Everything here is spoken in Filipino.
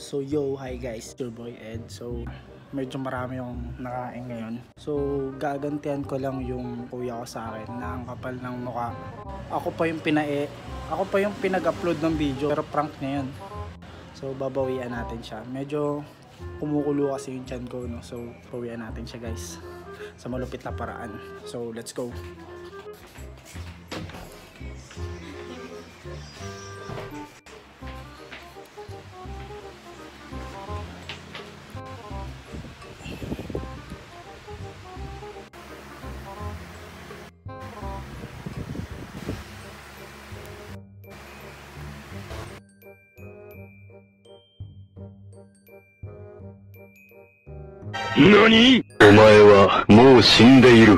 So yo, hi guys, your boy Ed. So medyo marami yung nakain ngayon. So gagantihan ko lang yung kuya ko sa akin na ang kapal ng mukha. Ako pa yung pinag-upload ng video, pero prank niya yun. So babawian natin siya. Medyo kumukulo kasi yung tiyan ko, no? So bawian natin siya guys sa malupit na paraan. So let's go. NANI?! お前はもう死んでいる。